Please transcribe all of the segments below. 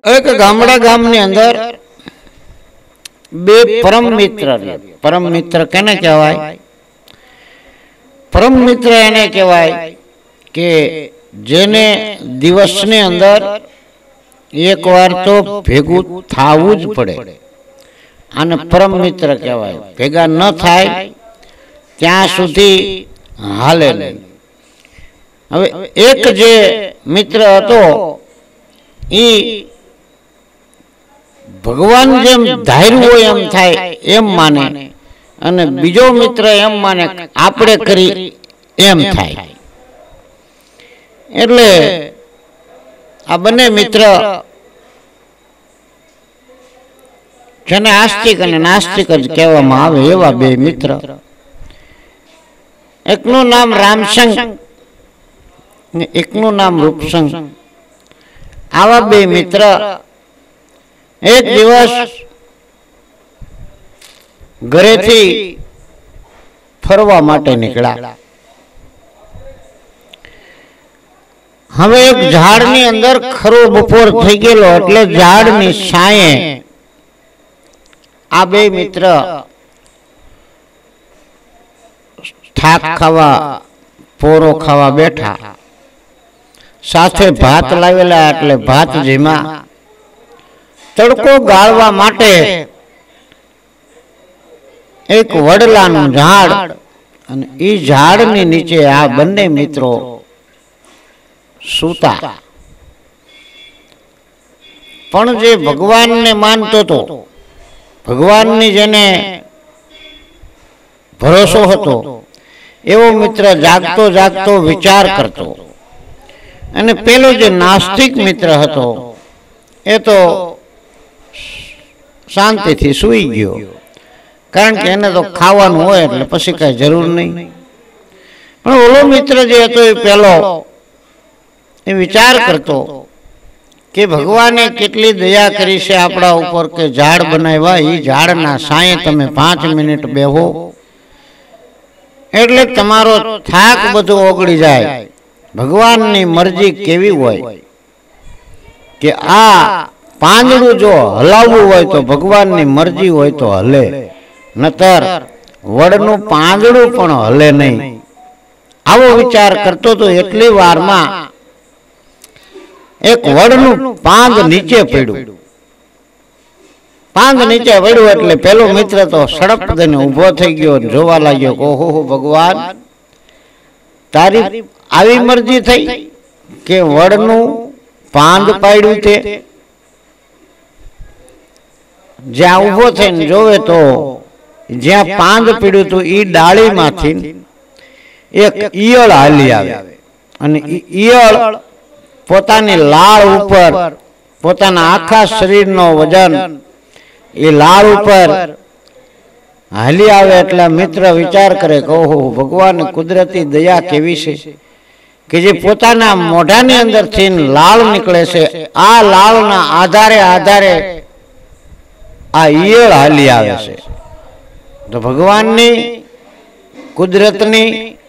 એક ગામડા ગામની અંદર બે પરમ મિત્ર રહ્યા. પરમ મિત્ર કેને કહેવાય? પરમ મિત્ર એને કહેવાય કે જેને દિવસની અંદર એકવાર તો ભેગું થવું જ પડે, આને પરમ મિત્ર કહેવાય. ભેગા ન થાય ત્યાં સુધી હાલે નહીં. હવે એક જે મિત્ર હતો એ ભગવાન જેમ ધાર્યું હોય એમ થાય એમ માને, અને બીજો મિત્ર એમ માને આપણે કરી એમ થાય. એટલે આ બંને મિત્ર જેને આસ્તિક અને નાસ્તિક જ કહેવામાં આવે એવા બે મિત્ર. એકનું નામ રામસંગ ને એકનું નામ રૂપસંગ. આવા બે મિત્ર એક દિવસ ઘરેથી ફરવા માટે નીકળ્યા. હવે એક ઝાડની અંદર ખરો બપોર થઈ ગયેલો એટલે ઝાડની છાંયે આ બે મિત્ર થાક ખાવા પોરો ખાવા બેઠા. સાથે ભાત લાવેલા એટલે ભાત જેમાં તડકો ગાળવા માટે એક વડલાનું ઝાડ, અને એ ઝાડની નીચે આ બંને મિત્રો સૂતા. પણ જે ભગવાનને માનતો હતો, ભગવાનની જેને ભરોસો હતો, એવો મિત્ર જાગતો જાગતો વિચાર કરતો. અને પેલો જે નાસ્તિક મિત્ર હતો એ તો શાંતિથી સૂઈ ગયો, કારણ કે એને તો ખાવાનું હોય એટલે પછી કઈ જરૂર નહીં. પણ ઓલો મિત્ર જે હતો એ પેલો એ વિચાર કરતો કે ભગવાને કેટલી દયા કરી છે આપણા ઉપર કે ઝાડ બનાવ્યા, એ ઝાડના સાયે તમે 5 મિનિટ બેહો એટલે તમારો થાક બધો ઓગળી જાય. ભગવાનની મરજી કેવી હોય કે આ પાંદડું જો હલાવવું હોય તો ભગવાનની મરજી હોય તો હલે, નતર વડનું પાંદડું પણ હલે નહીં. આવો વિચાર કરતો તો એટલી વારમાં એક વડનું પાંદ નીચે પડ્યું. પાંદ નીચે પડ્યું એટલે પેલો મિત્ર તો સડપ દઈને ઊભો થઈ ગયો, જોવા લાગ્યો કે ઓહો ભગવાન, તારી આવી મરજી થઈ કે વડનું પાંદ પાડ્યું. તે જ્યાં ઊભો થઈને જોવે તો જ્યાં પાંદ પીડ્યું હતું એ ડાળીમાંથી એક ઈયળ હાલી આવે, અને ઈયળ પોતાની લાળ ઉપર પોતાના આખા શરીરનો વજન એ લાળ ઉપર હાલી આવે. એટલે મિત્ર વિચાર કરે કે ઓહો ભગવાન કુદરતી દયા કેવી છે કે જે પોતાના મોઢાની અંદરથી લાળ નીકળે છે, આ લાળના આધારે આધારે આ ઈયળ હાલી આવે છે. તો ભગવાનની કુદરતની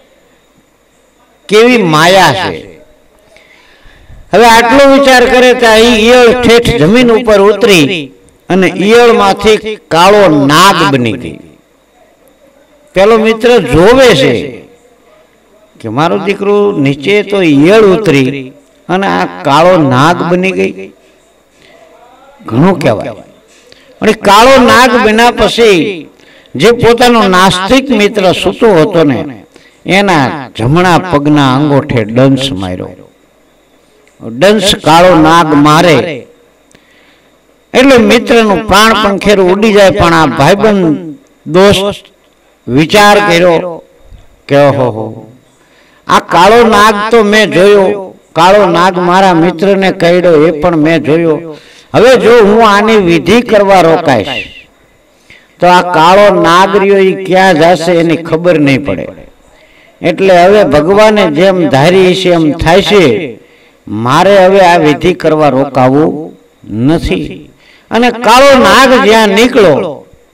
કેવી માયા છે. હવે આટલો વિચાર કરે તો આ ઈયળ ઠેઠ જમીન ઉપર ઉતરી અને ઈયળમાંથી કાળો નાગ બની ગઈ. પેલો મિત્ર જોવે છે કે મારું દીકરું નીચે તો ઈયળ ઉતરી અને આ કાળો નાગ બની ગઈ, ઘણું કહેવાય. અને કાળો નાગ બન્યા પછી જે પોતાનો નાસ્તિક મિત્ર સૂતો હતો ને એના જમણા પગના અંગોઠે ડંસ માર્યો. ડંસ કાળો નાગ મારે એટલે મિત્રનું પ્રાણ પણ ખેરું ઉડી જાય. પણ આ ભાઈબંધ દોસ્ત વિચાર કર્યો કે ઓહો આ કાળો નાગ તો મેં જોયો, કાળો નાગ મારા મિત્રને કહ્યો એ પણ મેં જોયો. હવે જો હું આની વિધિ કરવા રોકાઈશ તો આ કાળો નાગ રહ્યો એ ક્યાં જશે એની ખબર નહીં પડે. એટલે હવે ભગવાને જેમ ધારી છે એમ થાય છે, મારે હવે આ વિધિ કરવા રોકાવું નથી. અને કાળો નાગ જ્યાં નીકળ્યો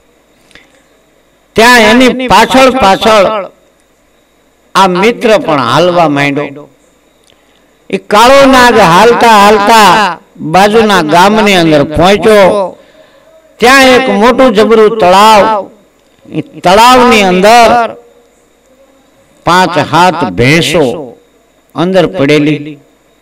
ત્યાં એની પાછળ પાછળ આ મિત્ર પણ હાલવા માંડ્યો. એ કાળો નાગ હાલતા હાલતા બાજુના ગામની અંદર પહોંચ્યો. ત્યાં એક મોટું જબરું તળાવ, તળાવની અંદર 5 હાથ ભેંસો અંદર પડેલી.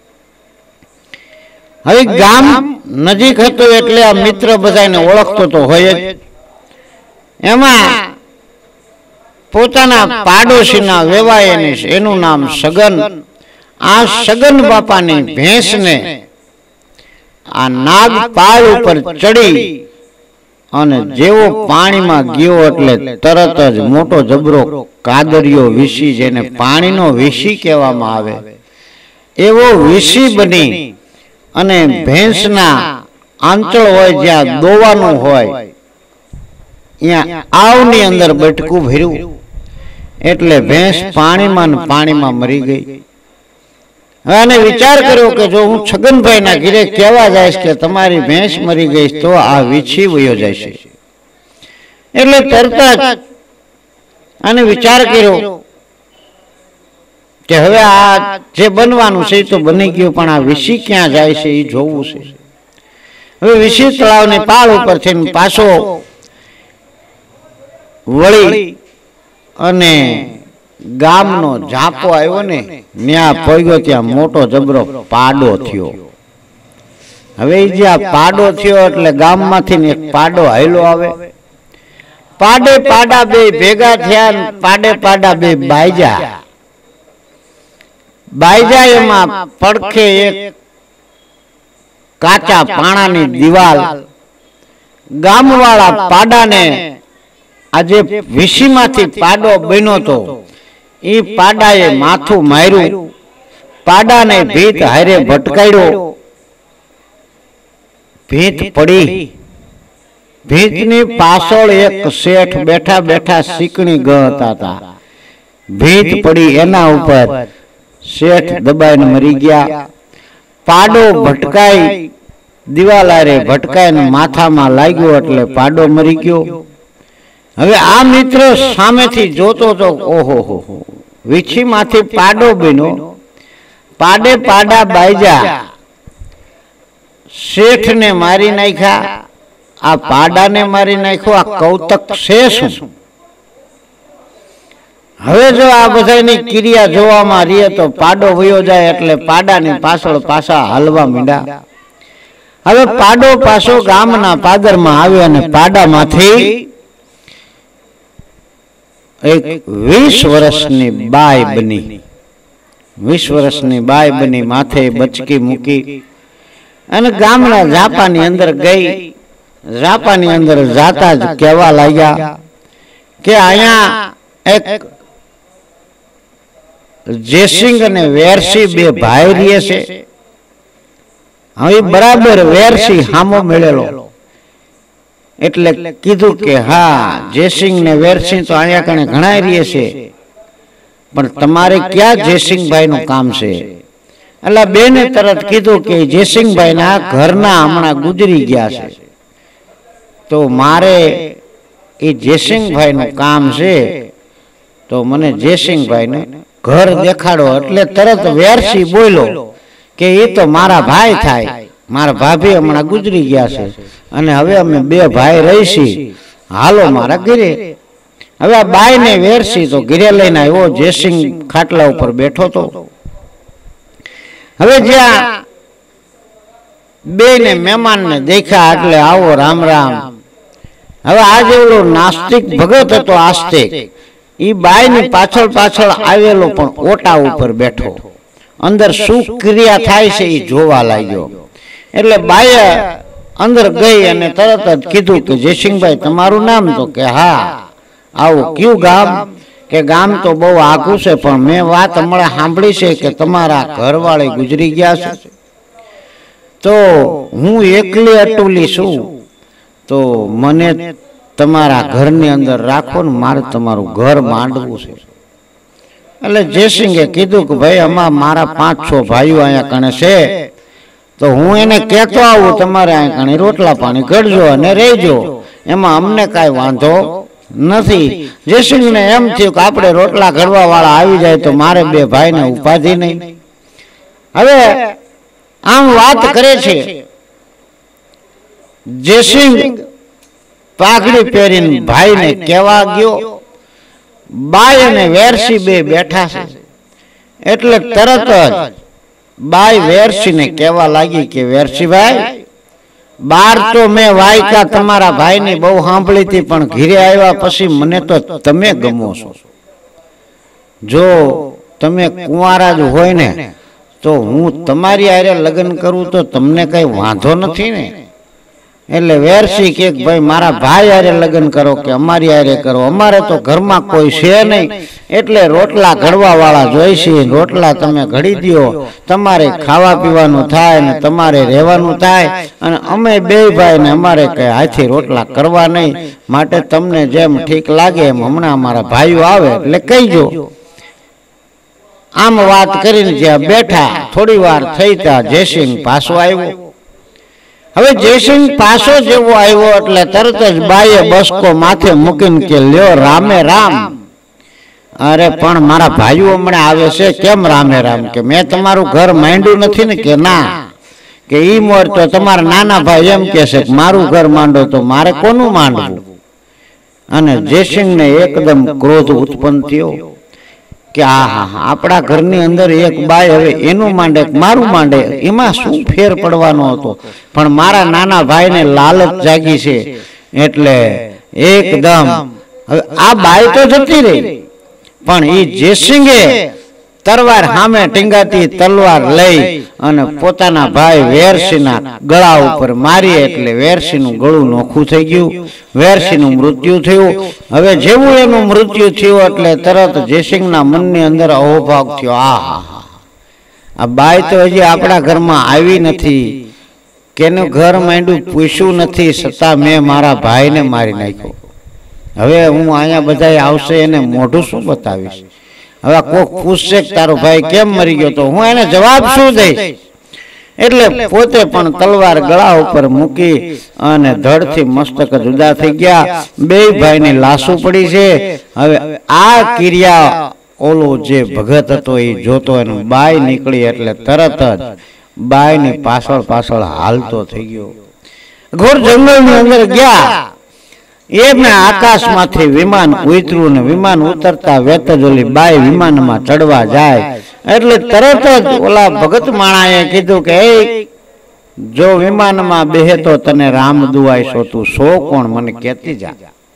હવે ગામ નજીક હતું એટલે આ મિત્ર બધાને ઓળખતો તો હોય જ. એમાં પોતાના પાડોશીના વેવાયની એનું નામ સગન. આ સગન બાપાની ભેંસને આ નાગ પાળ ઉપર ચડી અને જેવો પાણીમાં ગયો એટલે તરત જ મોટો જબરો કાદરિયો વીસી, જેને પાણીનો વીસી કહેવામાં આવે, એવો વીસી બની અને ભેંસના આંચળ હોય જ્યાં દોવાનું હોય ત્યાં આવની અંદર બટકું ભર્યું એટલે ભેંસ પાણીમાં મરી ગઈ. હવે આને વિચાર કર્યો કે જો હું છગનભાઈના ઘરે કહેવા જઈશ કે તમારી ભેંસ મરી ગઈ તો આ વીછી વયો જશે, એટલે તરત જ આને વિચાર કર્યો કે હવે આ જે બનવાનું છે એ તો બની ગયું, પણ આ વીછી ક્યાં જાય છે એ જોવું છે. હવે વીછી તળાવની પાળ ઉપરથી પાછો વળી અને ગામનો ઝાપો આવ્યો ને ત્યાં પગ્યો, ત્યાં મોટો જબરો પાડો થયો. હવે જે આ પાડો થયો એટલે ગામમાંથી એક પાડો હાયલો આવે. પાડે પાડા બે ભેગા થયા, પાડા બે બાયજા. એમાં પડખે એક કાચા પાણાની દિવાલ. ગામવાળા પાડાને આજે વીસીમાંથી પાડો બન્યો તો એ પાડાએ માથું માર્યું, પાડાને ભીત હારે ભટકાડ્યો. ભીત પડી, ભીતની પાછળ એક શેઠ બેઠા બેઠા શીકણી ગળતા હતા. ભીત પડી, એના ઉપર શેઠ દબાઈને મરી ગયા. પાડો ભટકાઈ, દિવાલારે ભટકાઈને માથામાં લાગ્યો એટલે પાડો મરી ગયો. હવે આ મિત્ર સામેથી જોતો તો ઓહો હો, વીછીમાંથી પાડો બન્યો. પાડે પાડા બાયજા, શેઠને મારી નાખ્યા, આ પાડાને મારી નાખ્યો. આ કૌતક છે શું? હવે જો આ બધાની ક્રિયા જોવામાં રહીએ તો પાડો વયો જાય એટલે પાડાની પાછળ પાછા હાલવા માંડ્યા. હવે પાડો પાછો ગામના પાદરમાં આવ્યો અને પાડામાંથી એક 20 વર્ષની બાઈ બની. 20 વર્ષની બાઈ બની, માથે બચકી મૂકી અને ગામના ઝાપાની અંદર ગઈ. ઝાપાની અંદર જાતા જ કહેવા લાગ્યા કે અહીંયા એક જેસિંગ અને વેરસી બે ભાઈ રહે છે. હવે બરાબર વેરસી હામો મળેલો એટલે કીધું કે હા, જેસિંગ ને વેરસિંહ તો અહીંયા કણે ઘણા રહે છે, પણ તમારે ક્યાં જેસિંગભાઈ નું કામ છે? એટલે બેને તરત કીધું કે જેસિંગભાઈ ના ઘરના હમણાં ગુજરી ગયા છે, તો મારે એ જેસિંગભાઈ નું કામ છે, તો મને જેસિંગભાઈ ને ઘર દેખાડો. એટલે તરત વેરસી બોલ્યો કે એ તો મારા ભાઈ થાય, મારા ભાભી હમણાં ગુજરી ગયા છે અને હવે અમે 2 ભાઈ રહીશી, હાલો મારા ઘરે. હવે આ બાઈ ને વેરસી તો ઘરે લઈને આવ્યો. જેસિંગ ખાટલા ઉપર બેઠો તો. હવે જ્યાં બે ને મહેમાન ને દેખ્યા એટલે આવો રામ રામ. હવે આ જેવડો નાસ્તિક ભગત હતો આસ્તિક, એ બાઈ ની પાછળ પાછળ આવેલો પણ ઓટા ઉપર બેઠો, અંદર શું ક્રિયા થાય છે એ જોવા લાગ્યો. એટલે બાઈએ અંદર ગઈ અને તરત જ કીધું કે જેસિંગભાઈ તમારું નામ? તો કે હા. આવું કયું ગામ? કે ગામ તો બહુ આઘું છે, પણ મેં વાત હમણાં સાંભળી છે કે તમારા ઘરવાળી ગુજરી ગયા છે, તો હું એકલી અટુલી છું, તો મને તમારા ઘરની અંદર રાખો ને, મારે તમારું ઘર માંડવું છે. એટલે જેસિંગે કીધું કે ભાઈ આમાં મારા 5-6 ભાઈઓ અહીંયા કણે છે, તો હું એને કહેતો આવું, તમારે અહીંયા કણે રોટલા પાણી કરજો અને રહેજો, એમાં અમને કાંઈ વાંધો નથી. જેસિંગને એમ થયું કે આપણે રોટલા ઘડવા વાળા આવી જાય તો મારે 2 ભાઈને ઉપાધિ નહીં. હવે આમ વાત કરે છે જયસિંહ પાઘડી પહેરીને ભાઈને કહેવા ગયો, બાઈ અને વેરસી બે બેઠા છે એટલે તરત જ બાઈ વેરસીને કહેવા લાગી કે વેરસીભાઈ, બાર તો મેં વાયકા તમારા ભાઈની બહુ સાંભળી હતી, પણ ઘીરે આવ્યા પછી મને તો તમે ગમો છો. જો તમે કુંવારા જ હોય ને તો હું તમારી હારે લગ્ન કરું તો તમને કઈ વાંધો નથી ને. એટલે વેરસી કે ભાઈ મારા ભાઈ હારે લગ્ન કરો કે અમારી હારે કરો, અમારે તો ઘરમાં કોઈ છે નહીં, એટલે રોટલા ઘડવા વાળા જોઈશે. રોટલા તમે ઘડી દો, તમારે ખાવા પીવાનું થાય ને તમારે રહેવાનું થાય, અને અમે બે ભાઈ ને અમારે કઈ હાથી રોટલા કરવા નહીં, માટે તમને જેમ ઠીક લાગે એમ હમણાં અમારા ભાઈઓ આવે એટલે કહીજો. આમ વાત કરીને જ્યાં બેઠા થોડી વાર થઈ ત્યાં જયસિંહ પાછો આવ્યો. હવે જયસિંહ પાછો જેવો આવ્યો એટલે તરત જ બાઈએ બસકો માથે મૂકીને કે લ્યો રામે રામ. અરે પણ મારા ભાઈઓ હમણાં આવે છે, કેમ રામે રામ? કે મેં તમારું ઘર માંડ્યું નથી ને? કે ના. કે ઈ મોર તો તમારા નાના ભાઈ એમ કે છે કે મારું ઘર માંડો તો મારે કોનું માંડવું? અને જયસિંહને એકદમ ક્રોધ ઉત્પન્ન થયો કે આ આપણા ઘરની અંદર એક બાઈ હવે એનું માંડે મારું માંડે, એમાં શું ફેર પડવાનો હતો? પણ મારા નાના ભાઈને લાલચ જાગી છે એટલે એકદમ હવે આ બાઈ તો જતી રહી, પણ એ જયસિંહે તલવાર સામે ટીંગાતી તલવાર લઈ અને પોતાના ભાઈ વેરસીના ગળા ઉપર મારી, એટલે વેરસીનું ગળું નોખું થઈ ગયું, વેરસીનું મૃત્યુ થયું. હવે જેવું એનું મૃત્યુ થયું એટલે તરત જયસિંહના મનની અંદર અહોભાવ થયો, આ બાઈ તો હજી આપણા ઘરમાં આવી નથી, કેનું ઘર માંડ્યું પૂછ્યું નથી, છતાં મેં મારા ભાઈને મારી નાખ્યો. હવે હું અહીંયા બધા આવશે એને મોઢું શું બતાવીશ? હવે કોક પૂછશે કે તારો ભાઈ કેમ મરી ગયો, તો હું એને જવાબ શું દઈશ? એટલે પોતે પણ તલવાર ગળા ઉપર મૂકી અને ધડથી મસ્તક જુદા થઈ ગયા. બે ભાઈની લાશો પડી છે. હવે આ ક્રિયા ઓલો જે ભગત હતો એ જોતો એનું બાઈ નીકળી એટલે તરત જ બાઈની પાછળ પાછળ હાલતો થઈ ગયો. ઘોર જંગલની અંદર ગયા. એમને આકાશમાંથી વિમાન ઉતર્યું ને વિમાન ઉતરતા વેત જ ઓલી બાઈ વિમાનમાં ચડવા જાય એટલે તરત જ ઓલા ભગત માણાએ કીધું કે જો વિમાનમાં બેહે તો તને રામ દુઆઈશો, તું સો કોણ મને કહેતી જા.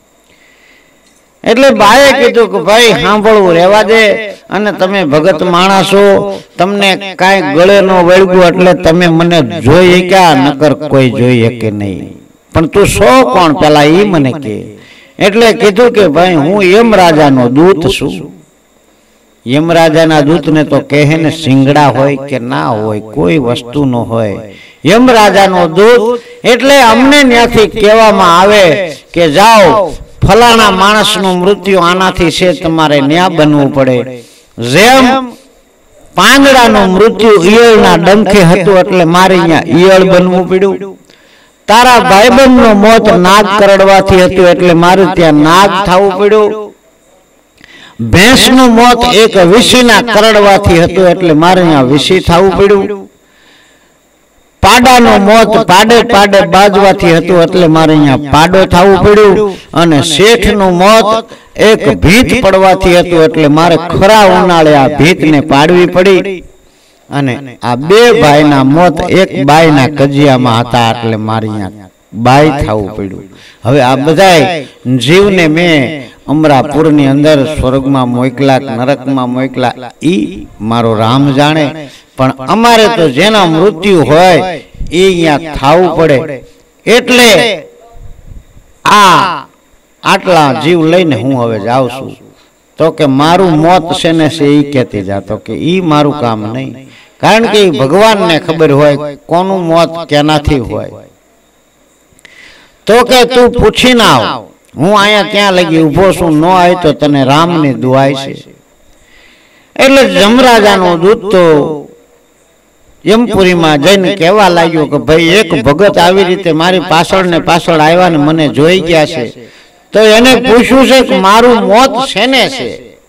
એટલે બાએ કીધું કે ભાઈ સાંભળવું રહેવા દે, અને તમે ભગત માણસો, તમને કાંઈ ગળે ન વળગ્યું એટલે તમે મને જોઈ ક્યાં, નકર કોઈ જોઈએ કે નહીં, પણ તું સો કોણ પેલા ઈ મને કે. એટલે કીધું કે ભાઈ હું યમરાજાનો દૂત છું. યમરાજાના દૂતને તો કહે ને સિંગડા હોય કે ના હોય, કોઈ વસ્તુ ન હોય. યમરાજાનો દૂત એટલે અમને ત્યાંથી કહેવામાં આવે કે જાઓ ફલાણા માણસનું મૃત્યુ આનાથી છે, તમારે ન્યા બનવું પડે. જેમ પાંદડાનું મૃત્યુ ઈયળના ડંખે હતું એટલે મારે અહીંયા ઈયળ બનવું પડ્યું. તારા ભાઈબંધનું મોત નાગ કરડવાથી હતું એટલે મારે ત્યાં નાગ થવું પડ્યું. ભેંસનું મોત એક વિષીના કરડવાથી હતું એટલે મારે અહીંયા વિષી થવું પડ્યું. પાડાનું મોત પાડે પાડે બાજવાથી હતું એટલે મારે અહીંયા પાડો થવું પડ્યું. અને શેઠનું મોત એક ભીત પડવાથી હતું એટલે મારે ખરા ઉનાળે આ ભીતને પાડવી પડી. અને આ બે ભાઈના મોત એક બાઈના કજિયામાં હતા એટલે મારી અહીંયા બાઈ થવું પડ્યું. હવે આ બધા જીવને મેં અમરાપુરની અંદર સ્વર્ગમાં મોકલા, નરકમાં મોકલા, ઈ મારો રામ જાણે. પણ અમારે તો જેના મૃત્યુ હોય એ અહીંયા થવું પડે. એટલે આટલા જીવ લઈને હું હવે જાઉં છું. તો કે મારું મોત છે ને છે એ કહેતી જાતો કે ઈ મારું કામ નહીં, કારણ કે ભગવાનને ખબર હોય કોનું મોત કેનાથી હોય. તો કે તું પૂછી ના આવ, હું અહીંયા ત્યાં લગી ઊભો છું, ન આવી તો તને રામની દુઆઈ છે. એટલે જમરાજાનો દૂત તો યમપુરીમાં જઈને કહેવા લાગ્યો કે ભાઈ એક ભગત આવી રીતે મારી પાછળ ને પાછળ આવ્યા ને મને જોઈ ગયા છે, તો એને પૂછ્યું છે કે મારું મોત શેને છે.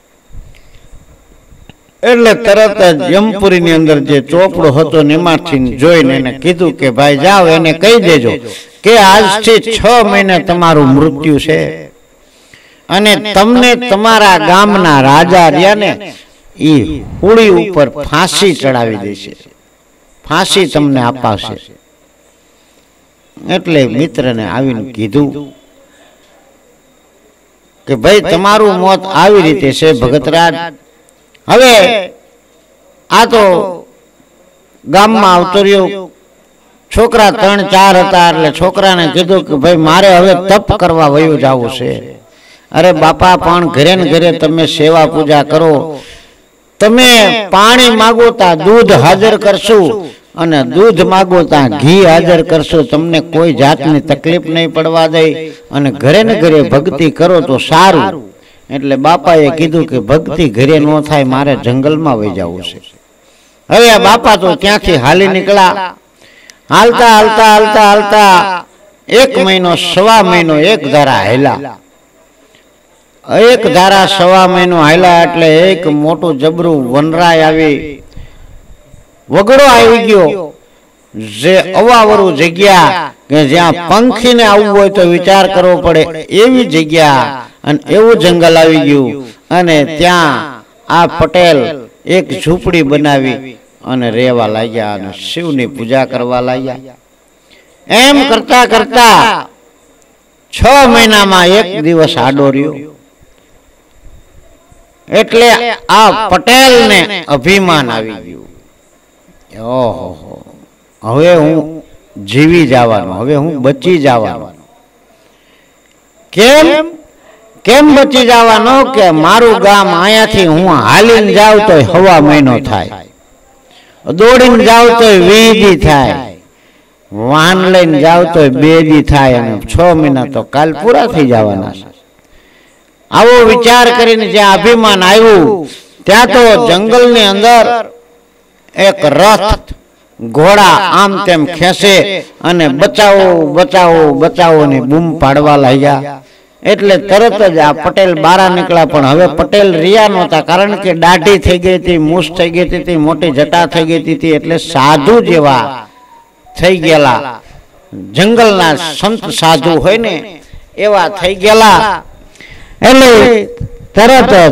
એટલે તરત જ યમપુરીની અંદર જે ચોપડો હતો એમાંથી જોઈને એને કીધું કે ભાઈ જાઓ એને કહી દેજો કે આજથી 6 મહિને તમારું મૃત્યુ છે અને તમને તમારા ગામના રાજા રહ્યાને એ હોળી ઉપર ફાંસી ચડાવી દેશે, ફાંસી તમને અપાવશે. એટલે મિત્રને આવીને કીધું કે ભાઈ તમારું મોત આવી રીતે છે ભગતરાજ. હવે આ તો ગામમાં આવતો રહ્યો. છોકરા 3-4 હતા એટલે છોકરાને કીધું કે ભાઈ મારે હવે તપ કરવા વયું જવું છે. અરે બાપા પણ ઘરે ને ઘરે તમે સેવા પૂજા કરો, તમે પાણી માગો તા દૂધ હાજર કરશું અને દૂધ માગો તા ઘી હાજર કરશું, તમને કોઈ જાતની તકલીફ નહીં પડવા દે અને ઘરે ને ઘરે ભક્તિ કરો તો સારું. એટલે બાપાએ કીધું કે ભક્તિ ઘરે ન થાય, મારે જંગલમાં વહી જવું છે. હવે આ બાપા તો ત્યાંથી હાલી નીકળ્યા. હાલતા હાલતા હાલતા હાલતા 1 મહિનો 1.25 મહિનો એક ધારા હાલ્યા. એક ધારા 1.25 મહિનો હાલ્યા એટલે એક મોટું જબરું વનરાય આવી, વગડો આવી ગયો. જે અવાવરું જગ્યા કે જ્યાં પંખીને આવવું હોય તો વિચાર કરવો પડે એવી જગ્યા અને એવું જંગલ આવી ગયું. અને ત્યાં આ પટેલ એક ઝૂંપડી બનાવી અને રહેવા લાગ્યા અને શિવની પૂજા કરવા લાગ્યા. એમ કરતા કરતા 6 મહિનામાં એક દિવસ આડો રહ્યો. એટલે આ પટેલને અભિમાન આવી ગયું, ઓહો હવે હું જીવી જવાનો, હવે હું બચી જવાનો. કેમ કેમ બચી જવાનો? કે મારું ગામ અહીંયાથી હું હાલીને જાઉં તો 1.25 મહિનો થાય, દોડીને જાવ તો 20 દી થાય, વાહન લઈને જાવ તો 2 દી થાય અને 6 મહિના તો કાલ પૂરા થઈ જવાના છે. આવો વિચાર કરીને જ્યાં અભિમાન આવ્યું ત્યાં તો જંગલની અંદર એક રથ ઘોડા આમ તેમ ખેંચે અને બચાવો બચાવો બચાવો ની બૂમ પાડવા લાગ્યા. એટલે તરત જ આ પટેલ બારા નીકળ્યા. પણ હવે પટેલ રિયા નહોતા, કારણ કે દાઢી થઈ ગઈ હતી, મૂછ થઈ ગઈ હતી, મોટી જટા થઈ ગઈ હતી. એટલે સાધુ જેવા થઈ ગયેલા, જંગલના સંત સાધુ હોય ને એવા થઈ ગયેલા. એટલે તરત જ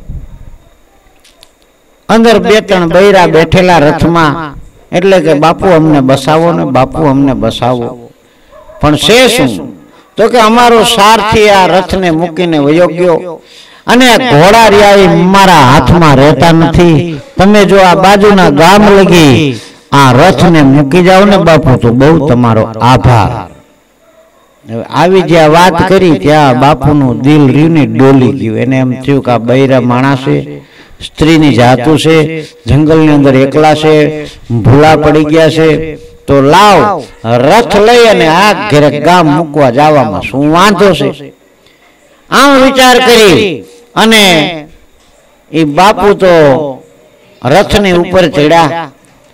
અંદર 2-3 બૈરા બેઠેલા રથમાં. એટલે કે બાપુ અમને બસાવો ને, બાપુ અમને બસાવો. પણ છે શું? તો કે અમારો સારથી આ રથને મૂકીને વયો ગયો અને ઘોડા રહ્યા મારા હાથમાં રહેતા નથી. તમે જો આ બાજુના ગામ લગી આ રથને મૂકી જાઓ ને બાપુ તો બહુ તમારો આભાર. આવી જ્યાં વાત કરી ત્યાં બાપુનું દિલ રહ્યું ડોલી ગયું. એને એમ થયું કે આ બૈરા માણસે, સ્ત્રીની જાતું છે, જંગલની અંદર એકલા છે, ભૂલા પડી ગયા છે, તો લાવ રથ લઈ અને આ ઘરે ગામ મૂકવા જવામાં શું વાંધો છે. આમ વિચાર કરી અને એ બાપુ તો રથની ઉપર ચડ્યા,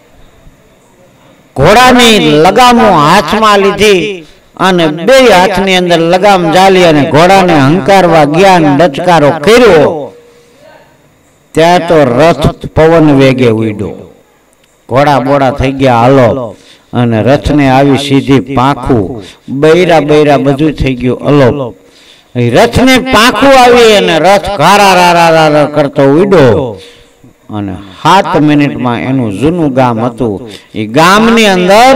ઘોડાની લગામો હાથમાં લીધી અને 2 હાથની અંદર લગામ ઝાલી અને ઘોડાને હંકારવા ગયા, ડચકારો કર્યો. ત્યાં તો રથ પવન વેગે ઉડ્યો, ઘોડા બોડા થઈ ગયા હાલો અને રથને આવી સીધી પાંખું, બૈરા બૈરા બધું થઈ ગયું અલોપ. રથને પાંખું આવી અને રથ ઘારા કરતો ઉડ્યો અને 7 મિનિટમાં એનું જૂનું ગામ હતું. એ ગામની અંદર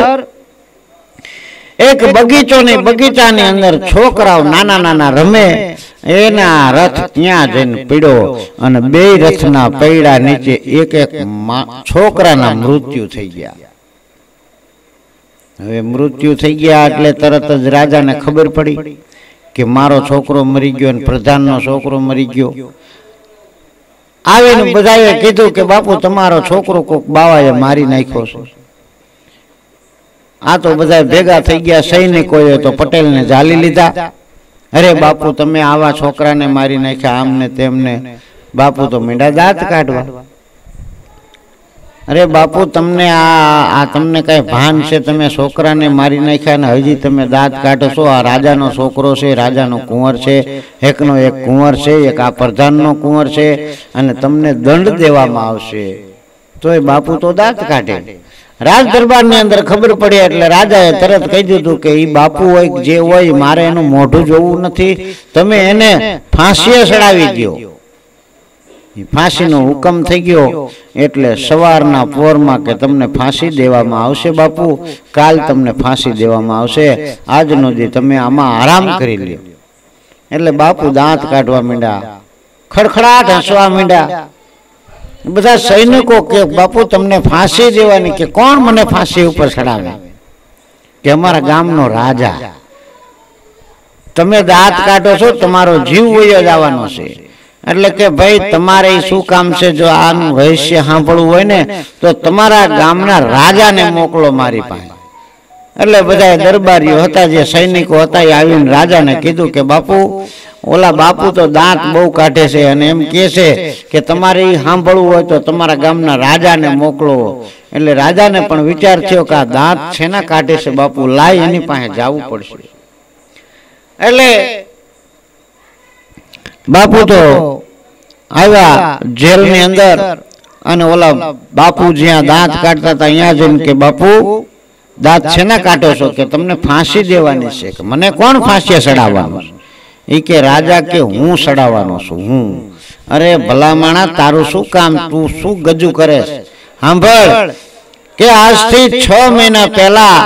એક બગીચો ને બગીચાની અંદર છોકરાઓ નાના નાના રમે. એના રથ ત્યાં જઈને પીડ્યો અને 2 રથના પૈડા નીચે એક છોકરાના મૃત્યુ થઈ ગયા. હવે મૃત્યુ થઈ ગયા એટલે તરત જ રાજાને ખબર પડી કે મારો છોકરો મરી ગયો અને પ્રધાનનો છોકરો મરી ગયો. આવીને બધાએ કીધું કે બાપુ તમારો છોકરો કોક બાવાએ મારી નાખ્યો છે. આ તો બધા ભેગા થઈ ગયા સૈનિકોએ તો પટેલને ઝાલી લીધા. અરે બાપુ તમે આવા છોકરાને મારી નાખ્યા, આમને તેમને. બાપુ તો મીંડા દાંત કાઢવા. અરે બાપુ તમને આ તમને કઈ ભાન છે? તમે છોકરાને મારી નાખ્યા ને હજી તમે દાંત કાઢો છો? આ રાજાનો છોકરો છે, રાજાનો કુંવર છે, એકનો એક કુંવર છે, એક આ પ્રધાનનો કુંવર છે અને તમને દંડ દેવામાં આવશે. તોય બાપુ તો દાંત કાઢે. રાજ દરબારની અંદર ખબર પડી એટલે રાજાએ તરત કહી દીધું કે ઈ બાપુ હોય જે હોય મારે એનું મોઢું જોવું નથી, તમે એને ફાંસીએ ચડાવી દો. ફાંસીનો હુકમ થઈ ગયો એટલે સવારના પોરમાં કે તમને ફાંસી દેવામાં આવશે બાપુ, કાલ તમને ફાંસી દેવામાં આવશે, આજનો દી તમે આમાં આરામ કરી લ્યો. એટલે બાપુ દાંત કાઢવા માંડ્યા, ખડખડાટ હસવા માંડ્યા. બધા સૈનિકો કે બાપુ તમને ફાંસી દેવાની, કે કોણ મને ફાંસી ઉપર ચડાવે? કે અમારા ગામનો રાજા. તમે દાંત કાઢો છો, તમારો જીવ વયો જવાનો છે. એટલે કે ભાઈ તમારે શું કામ છે? જો આનું રહસ્ય સાંભળવું હોય ને તો તમારા ગામના રાજાને મોકલો મારી પાસે. એટલે બધા દરબારીઓ હતા, જે સૈનિકો હતા, એ આવીને રાજાને કીધું કે બાપુ ઓલા બાપુ તો દાંત બહુ કાઢે છે અને એમ કહે છે કે તમારે એ સાંભળવું હોય તો તમારા ગામના રાજાને મોકલો. એટલે રાજાને પણ વિચાર થયો કે આ દાંત શેના કાઢે છે બાપુ, લાય એની પાસે જવું પડશે. એટલે બાપુ તો આવ્યા જેલની અંદર અને ઓલા બાપુ જ્યાં દાંત કાઢતા હતા અહીંયા જઈને કે બાપુ દાંત શેના કાઢો છો? કે તમને ફાંસી દેવાની છે. કે મને કોણ ફાંસીએ ચડાવવાનું? એ કે રાજા કે હું ચડાવવાનો છું, હું. અરે ભલા માણા, તારું શું કામ? તું શું ગજુ કરે? સાંભળ કે આજથી 6 મહિના પહેલા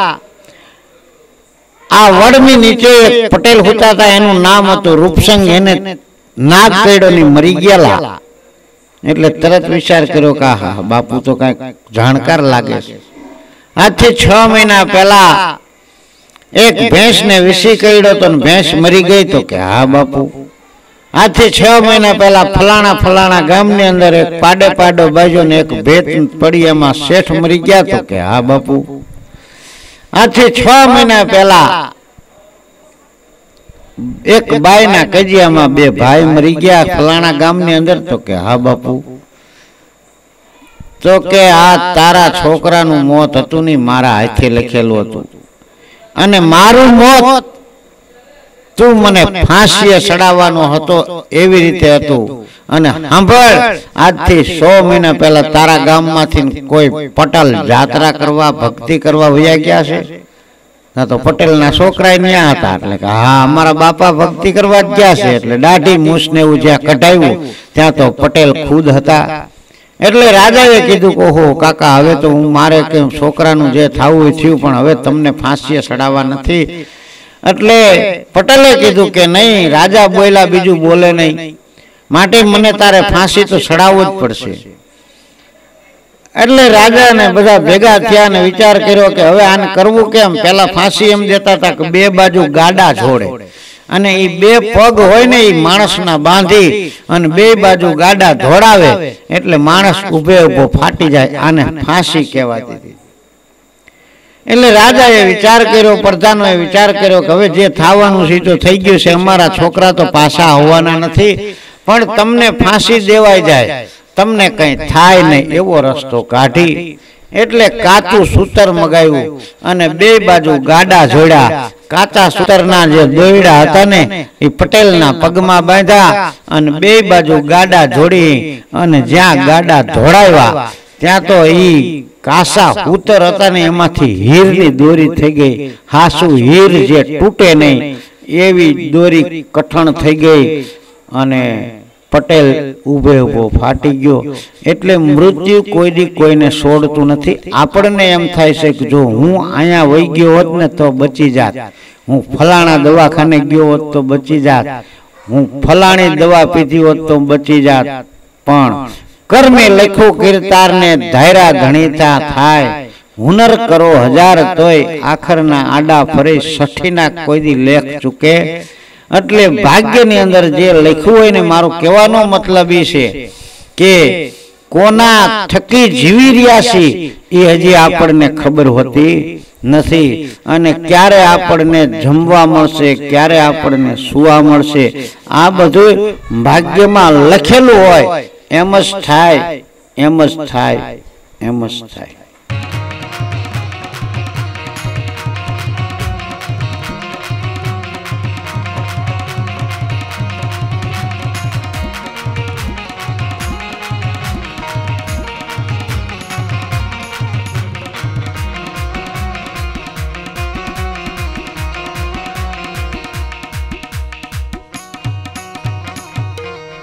આ વડની નીચે એક પટેલ હોતા હતા, એનું નામ હતું રૂપસંગ. એને નાગ કઈડોની મરી ગયેલા. એટલે તરત વિચાર કર્યો કે હા બાપુ તો કઈક જાણકાર લાગે છે. આજથી 6 મહિના પહેલા એક ભેંસ ને વિસી કઈડો તો ભેંસ મરી ગઈ. તો કે હા બાપુ આજથી 6 મહિના પહેલા ફલાણા ગામની અંદર એક પાડો બાજુ ને એક ભેત પડી, એમાં શેઠ મરી ગયા. તો કે હા બાપુ આજથી 6 મહિના પહેલા એક બાઈના કજિયામાં 2 ભાઈ મરી ગયા ફલાણા ગામની અંદર. તો કે હા બાપુ. તો કે આ તારા છોકરાનું મોત હતું નહીં, મારા હાથે લખેલું હતું, અને મારું મોત તું મને ફાંસીએ ચડાવવાનો હતો એવી રીતે હતું. અને સાંભળ, આજથી 100 મહિના પહેલા તારા ગામમાંથી કોઈ પટેલ જાત્રા કરવા, ભક્તિ કરવા વયા ગયા છે. ના તો પટેલના છોકરા ત્યાં હતા. એટલે કે હા અમારા બાપા ભક્તિ કરવા જ ગયા છે. એટલે દાઢી મૂછ ને એવું જ્યાં કઢાવ્યું ત્યાં તો પટેલ ખુદ હતા. એટલે રાજાએ કીધું કે ઓહો કાકા, હવે તો હું મારે કે છોકરાનું જે થવું એ થયું, પણ હવે તમને ફાંસીએ ચડાવવા નથી. એટલે પટેલે કીધું કે નહીં, રાજા બોલ્યા બીજું બોલે નહીં, માટે મને તારે ફાંસી તો ચડાવવું જ પડશે. એટલે રાજાને બધા ભેગા થયા ને વિચાર કર્યો કે હવે આને કરવું કેમ? પેલા ફાંસી એમ દેતા હતા કે 2 બાજુ ગાડા જોડે, અને એ 2 પગ હોય ને એ માણસના બાંધી અને 2 બાજુ ગાડા ધોડાવે એટલે માણસ ઉભે ઉભો ફાટી જાય. આને ફાંસી કહેવાતી હતી. એટલે રાજાએ વિચાર કર્યો, પ્રધાનોએ વિચાર કર્યો કે હવે જે થવાનું છે તો થઈ ગયું છે, અમારા છોકરા તો પાછા હોવાના નથી, પણ તમને ફાંસી દેવાઈ જાય, તમને કઈ થાય નહીં એવો રસ્તો કાઢી. એટલે કાચું સૂતર મગાવ્યું અને 2 બાજુ ગાડા જોડ્યા. કાચા સૂતરના જે દોયડા હતા ને એ પટેલના પગમાં બાંધ્યા અને 2 બાજુ ગાડા જોડી અને જ્યાં ગાડા ધોડાવ્યા ત્યાં તો ઈ કાસા સૂતર હતા ને એમાંથી હીરની દોરી થઈ ગઈ. હાસુ હીર જે તૂટે નહીં એવી દોરી કઠણ થઈ ગઈ અને પટેલ ઉભે ઉભો ફાટી ગયો. એટલે મૃત્યુ કોઈ દી કોઈને છોડતું નથી. આપણને એમ થાય છે કે જો હું અહીંયા વહી ગયો હોત ને તો બચી જાત, હું ફલાણા દવાખાને ગયો હોત તો બચી જાત, હું ફલાણી દવા પીધી હોત તો બચી જાત, પણ કર્મે લખ્યું કીર્તાર ને ધાયરા ધણીતા થાય. હુનર કરો 1000 તોય આખરના આડા ફરે, સઠીના કોઈ દી લેખ ચૂકે. એટલે ભાગ્યની અંદર જે લખ્યું હોય ને, મારો કહેવાનો મતલબ એ છે કે કોના થકી જીવી રહ્યા છીએ એ હજી આપણને ખબર હોતી નથી. અને ક્યારે આપણને જમવા મળશે, ક્યારે આપણને સુવા મળશે, આ બધું ભાગ્યમાં લખેલું હોય. એમ જ થાય, એમ જ થાય, એમ જ થાય.